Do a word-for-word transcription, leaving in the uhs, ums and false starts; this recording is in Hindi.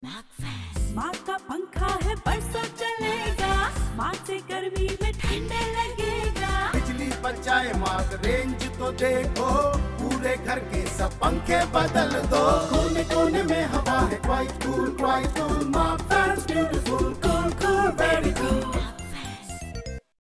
माँ का पंखा है बरसों चलेगा, माँ से गर्मी में ठंडे लगेगा। बिजली बचाए माँ रेंज तो देखो, पूरे घर के सब पंखे बदल दो। कोने कोने में हवा है क्वाइट कूल क्वाइट कूल, माँ फैंस ब्यूटीफुल।